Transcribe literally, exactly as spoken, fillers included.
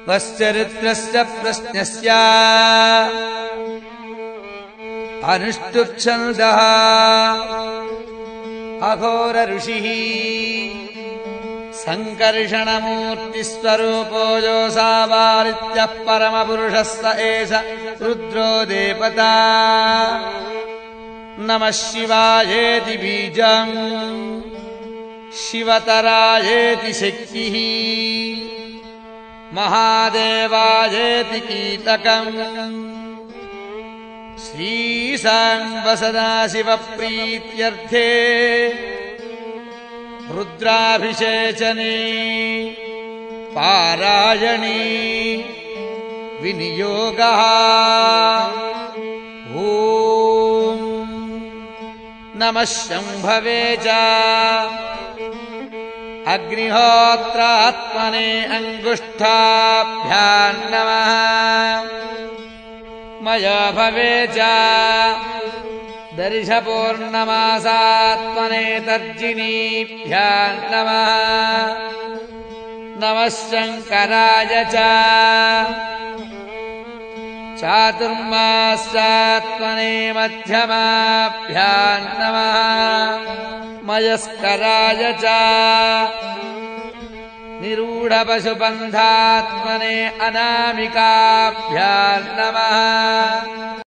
वश्चरित्रस्य प्रश्नस्य अनुष्टुप्छन्दः अघोर ऋषिः सङ्कर्षणमूर्तिस्वरूपो योऽसावारित्यः परमपुरुषः स एष रुद्रो देवता नमः शिवायेति बीजम् शिवतरायेति शक्तिः महादेवायेति कीलकम् श्रीसाम्ब सदाशिवप्रीत्यर्थे रुद्राभिषेचने पारायणे विनियोगः ॐ नमः शम्भवे च अग्निहोत्रात्मने अङ्गुष्ठाभ्यां नमः मया भवे च दर्शपूर्णमासात्मने तर्जिनीभ्यां नमः नमः शङ्कराय च चातुर्मास्यात्मने मध्यमाभ्यां नमः मयस्कराय च निरूढपशुबन्धात्मने अनामिकाभ्यां नमः